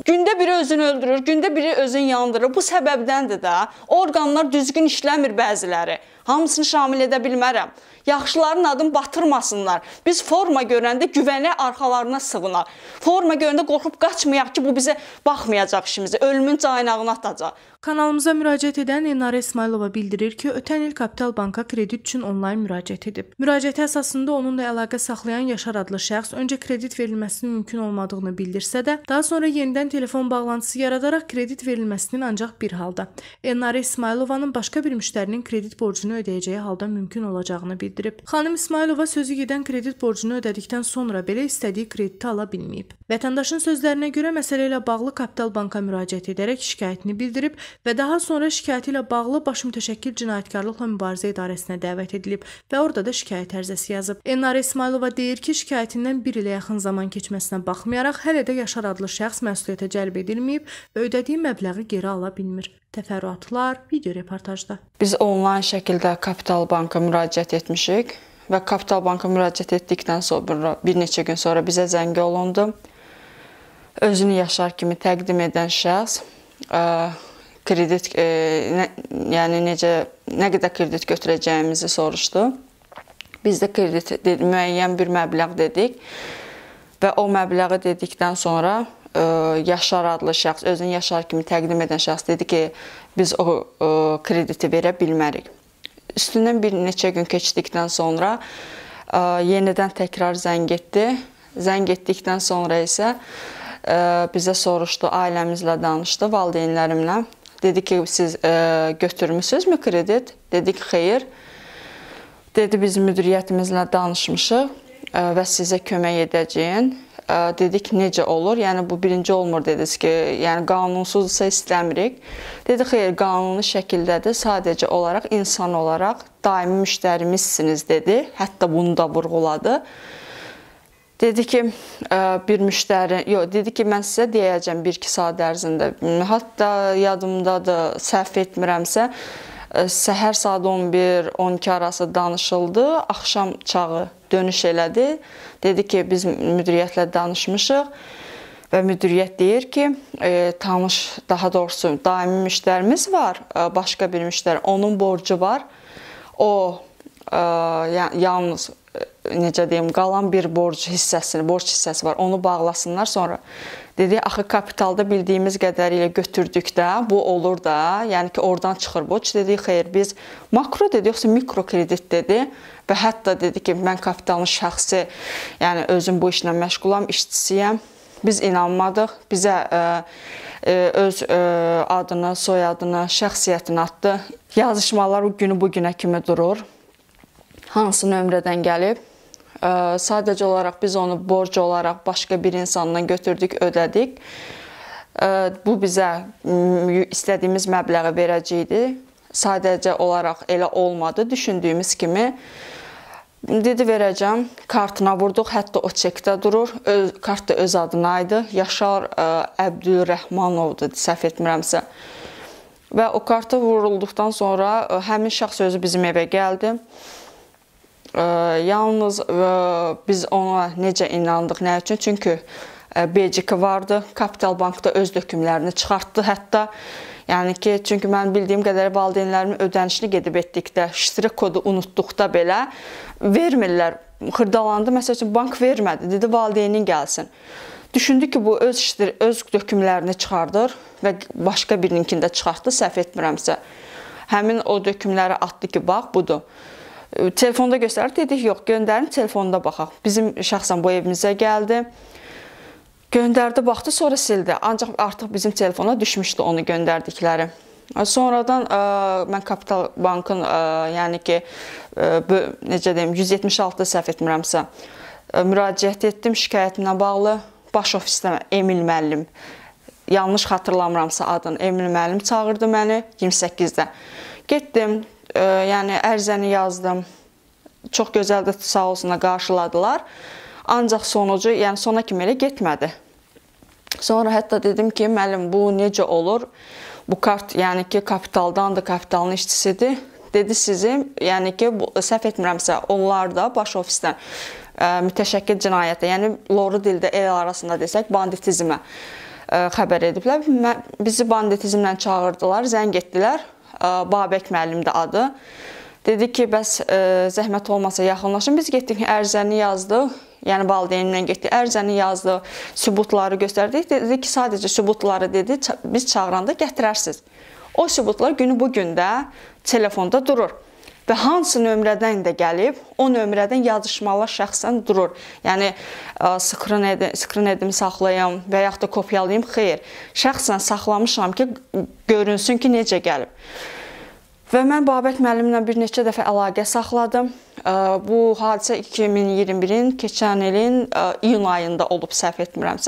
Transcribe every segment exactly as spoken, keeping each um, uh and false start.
Gündə biri özünü öldürür, gündə biri özünü yandırır. Bu səbəbdəndir də. Orqanlar düzgün işləmir bəziləri. Hamısını şamil edə bilmərəm. Yaxşıların adını batırmasınlar. Biz forma görəndə güvənə arxalarına sığınaq. Forma görəndə qorxub qaçmayaq ki, bu bizə baxmayacaq işimizi. Ölümün caynağına atacaq. Kanalımıza müraciət edən Elnarə İsmailova bildirir ki, ötən il Kapital Banka kredit üçün onlayn müraciət edib. Müraciəti əsasında onunla əlaqə saxlayan Yaşar adlı şəxs öncə kredit verilməsinin mümkün olmadığını bildirsə də, daha sonra yenidən telefon bağlantısı yaradaraq kredit verilməsinin ancaq bir halda Elnarə İsmailovanın başqa bir müştərinin kredit borcunu ödəyəcəyi halda mümkün olacağını bildirib. Xanım İsmailova sözü gedən kredit borcunu ödədikdən sonra belə istədiyi krediti ala bilməyib. Vətəndaşın sözlərinə görə məsələ ilə bağlı Kapital Banka müraciət edərək şikayətini bildirib və daha sonra şikayəti ilə bağlı Baş Mütəşəkkil Cinayətkarlıqla Mübarizə İdarəsinə dəvət edilib və orada da şikayət ərizəsi yazıb. Elnarə İsmailova deyir ki, şikayətindən bir ilə yaxın zaman keçməsinə baxmayaraq hələ də Yaşar adlı şəxs məsuliyyətə cəlb edilməyib və ödədiyi məbləği geri ala bilmir. Təfərrüatlar video reportajda. Biz onlayn şəkildə Kapital Banka müraciət etmişik və Kapital Banka müraciət etdikdən sonra bir neçə gün sonra bizə zəng olundu. Özünü Yaşar kimi təqdim edən şəxs ə, kredit, ə, nə, yəni necə, nə qədər kredit götürəcəyimizi soruşdu. Biz də kredit dedi, müəyyən bir məbləğ dedik və o məbləği dedikdən sonra ə, Yaşar adlı şəxs, özünü Yaşar kimi təqdim edən şəxs dedi ki, biz o ə, krediti verə bilmərik. Üstündən bir neçə gün keçdikdən sonra ə, yenidən təkrar zəng etdi. Zəng etdikdən sonra isə ə, bizə soruşdu, ailəmizlə danışdı, valideynlərimlə. Dedi ki, siz ə, götürmüsünüzmü kredit? Dedik, xeyr. Dedi, biz müdiriyyətimizlə danışmışıq ə, və sizə kömək edəcəyik. Ə, dedik, necə olur? Yəni, bu birinci olmur, dediniz ki, yəni qanunsuzsa istəmirik. Dedi, xeyr, qanuni şəkildədir, sadəcə olaraq, insan olaraq daimi müştərimizsiniz, dedi. Hətta bunu da vurğuladı. Dedi ki, bir müştəri, yox, dedi ki, mən sizə deyəcəm bir-iki saat ərzində. Hətta yadımdadır, səhv etmirəmsə, səhər saat on bir on iki arası danışıldı, axşam çağı dönüş elədi. Dedi ki, biz müdiriyyətlə danışmışıq və müdiriyyət deyir ki, e, tanış, daha doğrusu daimi müştərimiz var, başqa bir müştəri, onun borcu var. O, e, yalnız necə deyim, qalan bir borc hissəsini, borc hissəsi var, onu bağlasınlar sonra. Dedi, axı kapitalda bildiyimiz qədərilə götürdükdə bu olur da, yəni ki, oradan çıxır borc. Dedi, xeyr, biz makro dedi, yoxsa mikro kredit dedi və hətta dedi ki, mən kapitalın şəxsi, yəni özüm bu işlə məşğulam, işçisiyəm. Biz inanmadıq, bizə ə, ə, öz ə, adını, soyadını, şəxsiyyətini atdı. Yazışmalar o günü bu günə kimi durur. Hansı nömrədən gəlib? Ə, sadəcə olaraq biz onu borc olaraq başqa bir insandan götürdük, ödədik. Ə, bu bizə istədiyimiz məbləği verəcəkdi. Sadəcə olaraq elə olmadı, düşündüyümüz kimi. Dedi, verəcəm, kartına vurduq, hətta o çekdə durur. Öz, kart da öz adına idi. Yaşar ə, Əbdülrəhmanovdur, səhv etmirəmsə. Və o karta vurulduqdan sonra ə, həmin şəxs özü bizim evə gəldi. Yalnız biz ona necə inandıq, nə üçün? Çünki B C K vardı, Kapital Bankda öz dökümlərini çıxartdı hətta. Yəni ki, çünki mən bildiyim qədər valideynlərimin ödənişini gedib etdikdə, şifrə kodu unutduqda belə vermirlər. Xırdalandı, məsəl üçün bank vermədi, dedi valideynin gəlsin. Düşündü ki, bu öz, öz dökümlərini çıxardır və başqa birininkini də çıxartdı, səhv etmirəmsə. Həmin o dökümləri atdı ki, bax, budur. Telefonda göstərir, dedik, yox, göndərin, telefonda baxaq. Bizim şəxsən bu evimizə gəldi, göndərdi, baxdı, sonra sildi. Ancaq artıq bizim telefona düşmüşdü onu göndərdikləri. Sonradan ə, mən Kapital Bankın, ə, yəni ki, ə, necə deyim, yüz yetmiş altı səhv etmirəmsə, ə, müraciət etdim şikayətimlə bağlı. Baş ofisdə Emil müəllim, yanlış xatırlamıramsa adını, Emil müəllim çağırdı məni iyirmi səkkizdə. Getdim. Yəni, ərizəni yazdım. Çox gözəl də sağ olsunlar, qarşıladılar. Ancaq sonucu, yəni sona kimi elə getmədi. Sonra hətta dedim ki, müəllim, bu necə olur? Bu kart, yəni ki, kapitaldandır, kapitalın işçisidir. Dedi sizin, yəni ki, bu, səhv etmirəmsə, onlar da baş ofisdən ə, mütəşəkkil cinayətə, yəni loru dildə el arasında desək, banditizmə xəbər ediblər. Bizi banditizmlə çağırdılar, zəng etdilər. Babək müəllimdir adı. Dedi ki, bəs zəhmət olmasa yaxınlaşın. Biz getdik, ərizəni yazdıq. Yəni valideynimlə getdik, ərizəni yazdıq, sübutları göstərdik. Dedi ki, sadəcə sübutları dedi, biz çağıranda gətirərsiniz. O sübutlar günü bu gündə telefonda durur. Və hansı nömrədən də gəlib, o nömrədən yazışmalar şəxsən durur. Yəni, skrin edim, skrin edim saxlayım və yaxud da kopyalayım, xeyr. Şəxsən saxlamışam ki, görünsün ki, necə gəlib. Və mən Babək müəllimlə bir neçə dəfə əlaqə saxladım. Bu hadisə iki min iyirmi birin, keçən ilin iyun ayında olub, səhv etmirəmsə.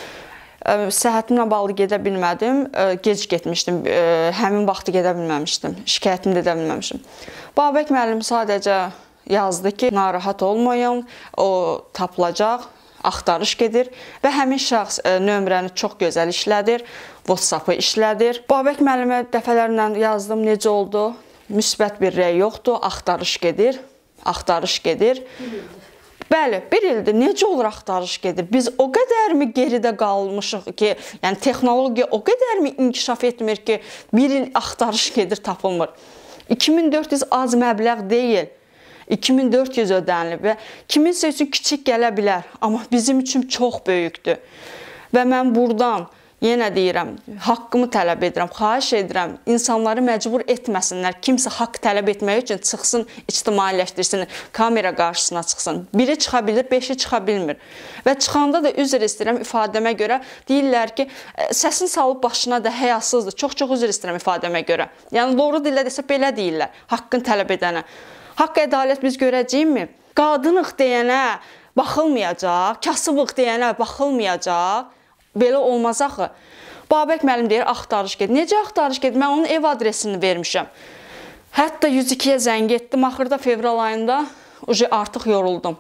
Səhhətimlə bağlı gedə bilmədim, gec getmişdim, həmin vaxtı gedə bilməmişdim, şikayətimi də edə bilməmişdim. Babək müəllim sadəcə yazdı ki, narahat olmayın, o tapılacaq, axtarış gedir və həmin şəxs nömrəni çox gözəl işlədir, WhatsApp-ı işlədir. Babək müəllimə dəfələrlə yazdım, necə oldu, müsbət bir rəy yoxdur, axtarış gedir, axtarış gedir. Bəli, bir ildir. Necə olur axtarış gedir? Biz o qədərmi geridə qalmışıq ki, yəni texnologiya o qədərmi inkişaf etmir ki, bir il axtarış gedir, tapılmır. iki min dörd yüz az məbləğ deyil. iki min dörd yüz ödənilib və kiminsə üçün kiçik gələ bilər, amma bizim üçün çox böyükdür. Və mən buradan yenə deyirəm, haqqımı tələb edirəm, xahiş edirəm, insanları məcbur etməsinlər. Kimsə haqq tələb etmək üçün çıxsın, ictimailəşdirsin, kamera qarşısına çıxsın. Biri çıxa bilir, beşi çıxa bilmir. Və çıxanda da üzr istəyirəm ifadəmə görə. Deyirlər ki, səsini salıb başına da həyasızdır. Çox-çox üzr istəyirəm ifadəmə görə. Yəni, doğru dillə desə belə deyirlər, haqqını tələb edənə. Haqq, ədalət biz görəcəyikmi? Qadınıq deyənə baxılmayacaq, kasıbıq deyənə baxılmayacaq. Belə olmaz axı. Babək müəllim deyir, axtarış gedir. Necə axtarış gedir? Mən onun ev adresini vermişəm. Hətta yüz ikiyə zəng etdim. Axırda fevral ayında artıq yoruldum.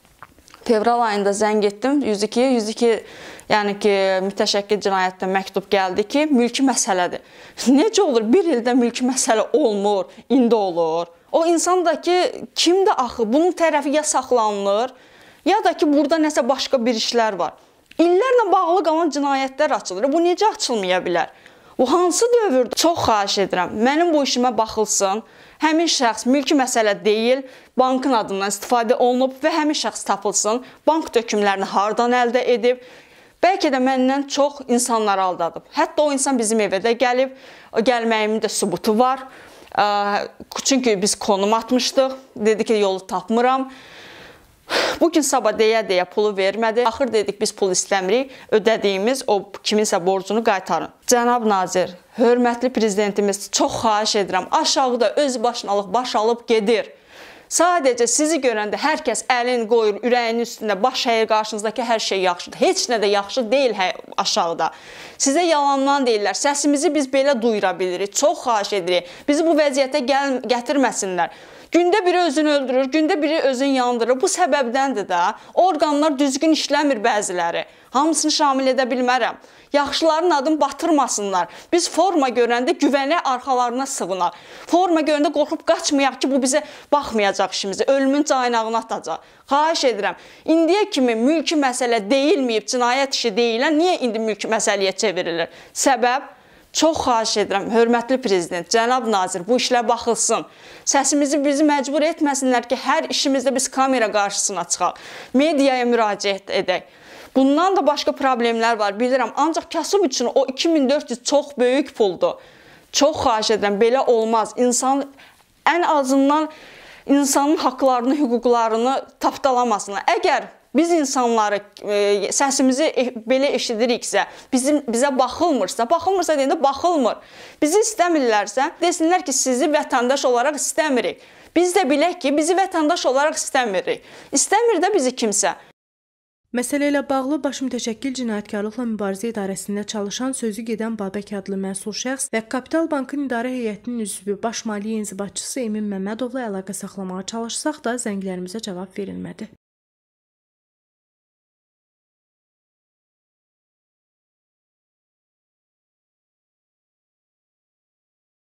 Fevral ayında zəng etdim yüz ikiyə. yüz iki, yəni ki, mütəşəkkil cinayətdən məktub gəldi ki, mülki məsələdir. Necə olur? Bir ildə mülki məsələ olmur, indi olur. O insan da ki, kimdir axı? Bunun tərəfi ya saxlanılır, ya da ki, burada nəsə başqa bir işlər var. İllərlə bağlı qalan cinayətlər açılır. Bu necə açılmaya bilər? Bu hansı dövrdür? Çox xahiş edirəm. Mənim bu işimə baxılsın. Həmin şəxs mülki məsələ deyil, bankın adından istifadə olunub və həmin şəxs tapılsın. Bank dökümlərini hardan əldə edib? Bəlkə də məndən çox insanlar aldadıb. Hətta o insan bizim evə də gəlib. Gəlməyimin də sübutu var. Çünki biz konum atmışdıq. Dedi ki, yolu tapmıram. Bugün sabah deyə-deyə pulu vermədi. Axır dedik, biz pul istəmirik, ödədiyimiz o kiminsə borcunu qaytarın. Cənab nazir, hörmətli prezidentimiz, çox xahiş edirəm, aşağıda öz başınalıq baş alıb gedir. Sadəcə sizi görəndə hər kəs əlin qoyur, ürəyinin üstündə, baş əyir, qarşınızdakı hər şey yaxşıdır. Heç nə də yaxşı deyil aşağıda. Sizə yalandan deyirlər, səsimizi biz belə duyura bilirik, çox xahiş edirik. Bizi bu vəziyyətə gətirməsinlər. Gündə biri özünü öldürür, gündə biri özünü yandırır. Bu səbəbdəndir də. Orqanlar düzgün işləmir bəziləri. Hamısını şamil edə bilmərəm. Yaxşıların adını batırmasınlar. Biz forma görəndə güvənə arxalarına sığınaq. Forma görəndə qorxub qaçmayaq ki, bu bizə baxmayacaq işimizi. Ölümün caynağına atacaq. Xahiş edirəm. İndiyə kimi mülki məsələ deyilməyib, cinayət işi deyilən, niyə indi mülki məsələyə çevrilir? Səbəb? Çox xahiş edirəm, hörmətli prezident, cənab nazir, bu işlə baxılsın. Səsimizi bizi məcbur etməsinlər ki, hər işimizdə biz kamera qarşısına çıxaq, mediaya müraciət edək. Bundan da başqa problemlər var, bilirəm. Ancaq kasıb üçün o iki min dörd yüz çox böyük puldur. Çox xahiş edirəm, belə olmaz. İnsan ən azından insanın haqlarını, hüquqlarını tapdalamasınlar. Əgər biz insanları, e, səsimizi e, belə eşidiriksə, bizim, bizə baxılmırsa, baxılmırsa deyəndə baxılmır. Bizi istəmirlərsə, desinlər ki, sizi vətəndaş olaraq istəmirik. Biz də bilək ki, bizi vətəndaş olaraq istəmirik. İstəmir də bizi kimsə. Məsələ ilə bağlı Baş Mütəşəkkil Cinayətkarlıqla Mübarizə İdarəsində çalışan Sözü Gedən Babək adlı məsul şəxs və Kapital Bankın İdarə Heyətinin üzvü Baş Maliyyə İnzibatçısı Emin Məmmədovla əlaqə saxlamağa çalışsaq da zənglərimizə cavab verilmədi.